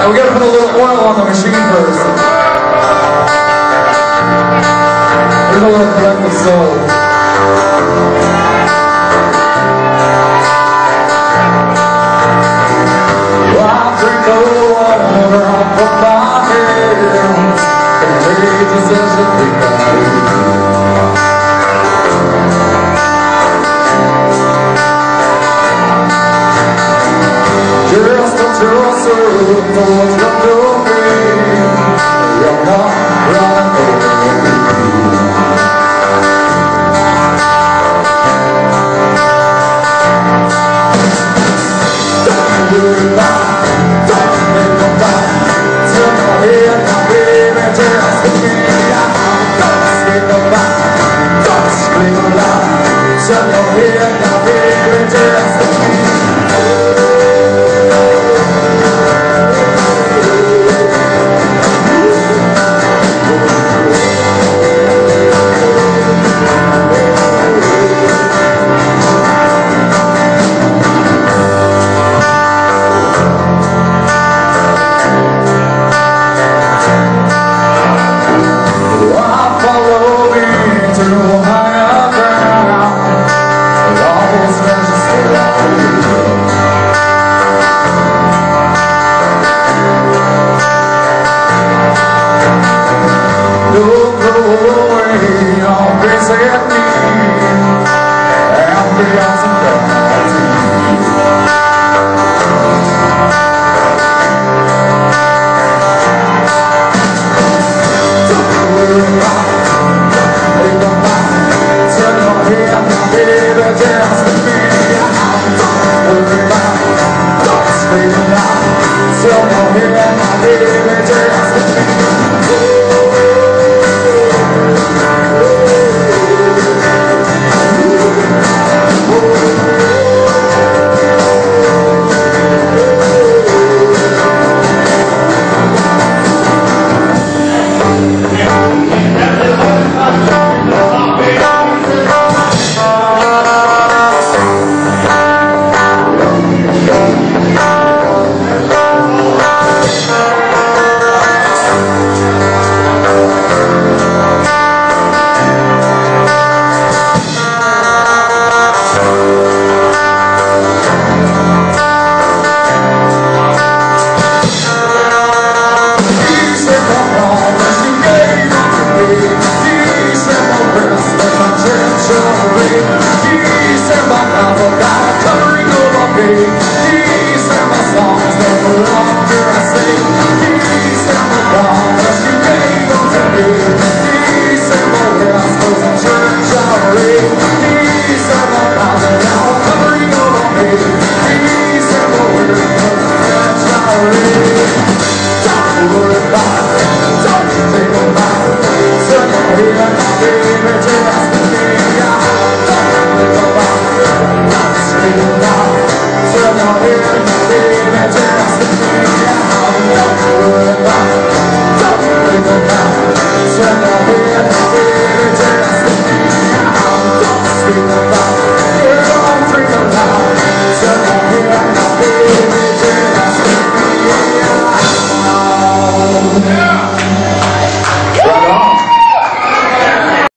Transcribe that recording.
We gotta put a little oil on the machine first. We're gonna collect the soul. Well, I drink the water off of my hands, and it just doesn't think I do. Just don't trust her for what's come to me. You're not running over me. Don't worry about it, don't think about it. Turn your head now, baby, just look me out. Don't think about it, don't scream aloud. Turn your head now, baby, just look me out. Tell me